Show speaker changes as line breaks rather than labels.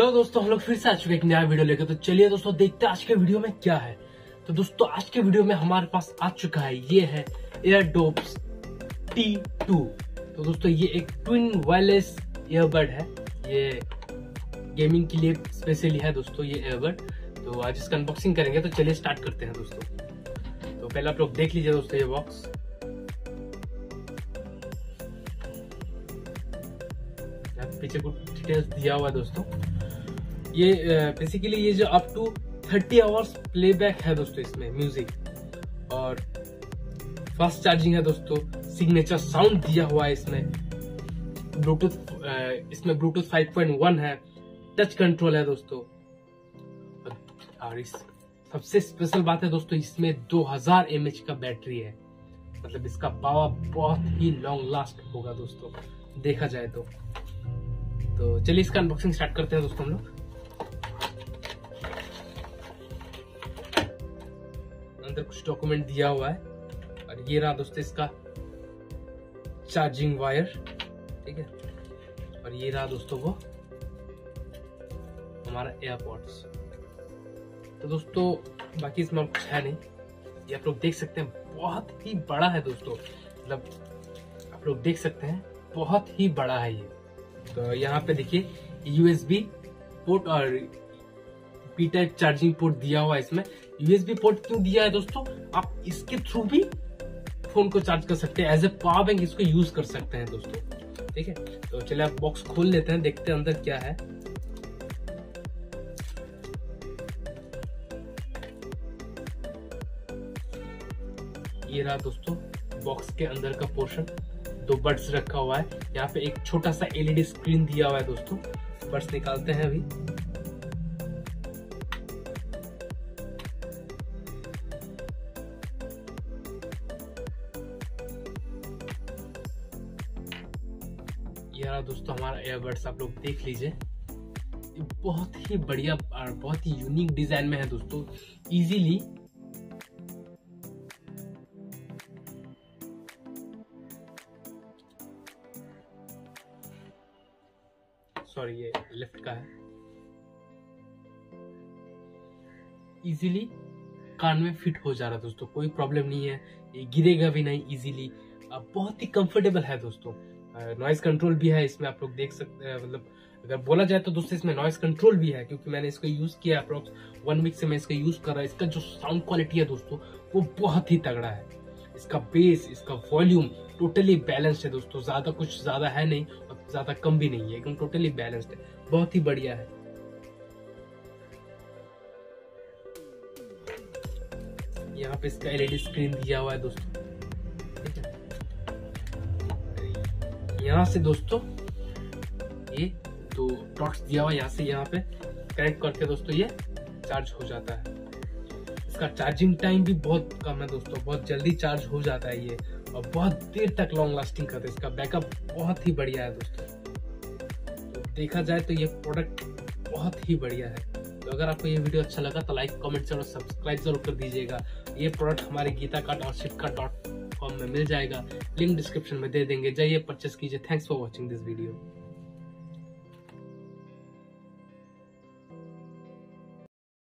Hello दोस्तों, हम लोग फिर से आ चुके हैं एक नया वीडियो लेकर। तो चलिए दोस्तों देखते हैं आज के वीडियो में क्या है। तो दोस्तों आज के वीडियो में हमारे पास आ चुका है, ये है एयरडॉप्स T2। तो दोस्तों ये एक ट्विन वायरलेस ईयरबड है, ये गेमिंग के लिए स्पेशली है दोस्तों ये ईयरबड। तो आज इसका अनबॉक्सिंग करेंगे, तो चलिए स्टार्ट करते हैं दोस्तों। तो पहले आप लोग देख लीजिए दोस्तों ये बॉक्स। पीछे कुछ डिटेल्स दिया हुआ है दोस्तों। ये बेसिकली ये जो अप टू 30 आवर्स प्लेबैक है दोस्तों इसमें म्यूजिक, और फास्ट चार्जिंग है दोस्तों। सिग्नेचर साउंड दिया हुआ है इसमें। इसमें ब्लूटूथ 5.1 है, टच कंट्रोल है दोस्तों। और इस सबसे स्पेशल बात है दोस्तों, इसमें 2000 mAh का बैटरी है। मतलब इसका पावर बहुत ही लॉन्ग लास्ट होगा दोस्तों देखा जाए तो। चलिए इसका अनबॉक्सिंग स्टार्ट करते हैं दोस्तों हम लोग। अंदर कुछ डॉक्यूमेंट दिया हुआ है, और ये रहा दोस्तों इसका चार्जिंग वायर, ठीक है। और ये रहा दोस्तों वो हमारा एयरपॉड्स। तो दोस्तों बाकी इसमें कुछ है नहीं, ये आप लोग देख सकते हैं बहुत ही बड़ा है दोस्तों। मतलब आप लोग देख सकते हैं बहुत ही बड़ा है ये। तो यहाँ पे देखिए USB पोर्ट और P टाइप चार्जिंग पोर्ट दिया हुआ है इसमें। USB पोर्ट क्यों दिया है दोस्तों, आप इसके थ्रू भी फोन को चार्ज कर सकते हैं, एज ए पावर बैंक इसको यूज कर सकते हैं दोस्तों, ठीक है। तो चलिए आप बॉक्स खोल लेते हैं, देखते हैं अंदर क्या है। ये रहा दोस्तों बॉक्स के अंदर का पोर्शन। 2 बड्स रखा हुआ है, यहाँ पे एक छोटा सा LED स्क्रीन दिया हुआ है दोस्तों। बड्स निकालते हैं अभी। ये रहा दोस्तों हमारा एयरबड्स, आप लोग देख लीजिए। ये बहुत ही बढ़िया और बहुत ही यूनिक डिजाइन में है दोस्तों। इजीली ये लेफ्ट का है, इजीली कान में फिट हो जा रहा है दोस्तों, कोई प्रॉब्लम नहीं है, ये गिरेगा भी नहीं इजीली। बहुत ही कंफर्टेबल है दोस्तों। नॉइज कंट्रोल भी है इसमें, आप लोग देख सकते हैं। मतलब अगर बोला जाए तो दोस्तों इसमें नॉइज कंट्रोल भी है, क्योंकि मैंने इसको यूज किया अप्रोक्स 1 वीक से मैं इसका यूज कर रहा हूँ। इसका जो साउंड क्वालिटी है दोस्तों वो बहुत ही तगड़ा है। इसका बेस, इसका वॉल्यूम टोटली बैलेंस्ड है दोस्तों। कुछ ज्यादा है नहीं और ज्यादा कम भी नहीं है, एकदम टोटली बैलेंस्ड है, बहुत ही बढ़िया है। यहाँ पे इसका LED स्क्रीन दिया हुआ है दोस्तों, ठीक है। यहाँ से दोस्तों ये 2 डॉट्स दिया हुआ है, यहाँ से यहाँ पे कनेक्ट करके दोस्तों ये चार्ज हो जाता है। इसका चार्जिंग टाइम भी बहुत कम है दोस्तों, बहुत जल्दी चार्ज हो जाता है ये, और बहुत देर तक लॉन्ग लास्टिंग करता है। इसका बैकअप बहुत ही बढ़िया है दोस्तों। तो देखा जाए तो ये प्रोडक्ट बहुत ही बढ़िया है। तो अगर आपको ये वीडियो अच्छा लगा तो लाइक, कमेंट और सब्सक्राइब जरूर कर दीजिएगा। ये प्रोडक्ट हमारे गीताकार्ट और शिपकार्ट.com में मिल जाएगा, लिंक डिस्क्रिप्शन में दे देंगे। जाइए परचेस कीजिए। Thanks for watching this video.